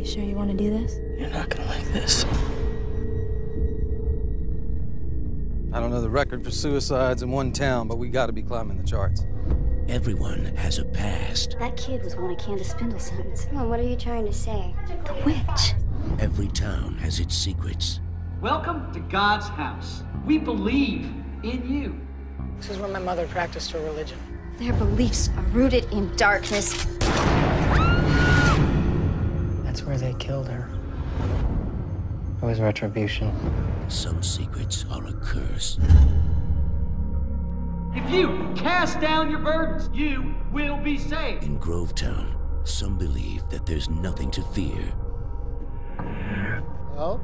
Sure you want to do this? You're not gonna like this. I don't know the record for suicides in one town, but we gotta be climbing the charts. Everyone has a past. That kid was one of Candace Spindleson's. Come on, what are you trying to say? The witch. Every town has its secrets. Welcome to God's house. We believe in you. This is where my mother practiced her religion. Their beliefs are rooted in darkness. That's where they killed her. It was retribution. Some secrets are a curse. If you cast down your burdens, you will be saved. In Grovetown, some believe that there's nothing to fear. Oh?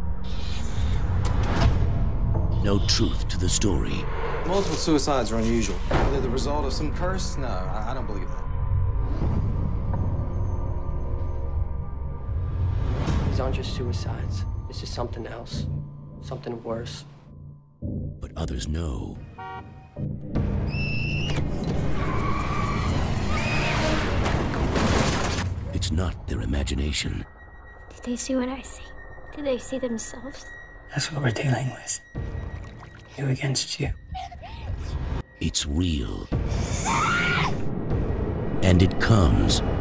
No truth to the story. Multiple suicides are unusual. Are they the result of some curse? No, I don't believe that. These aren't just suicides. This is something else. Something worse. But others know. It's not their imagination. Did they see what I see? Did they see themselves? That's what we're dealing with. You against you. It's real. And it comes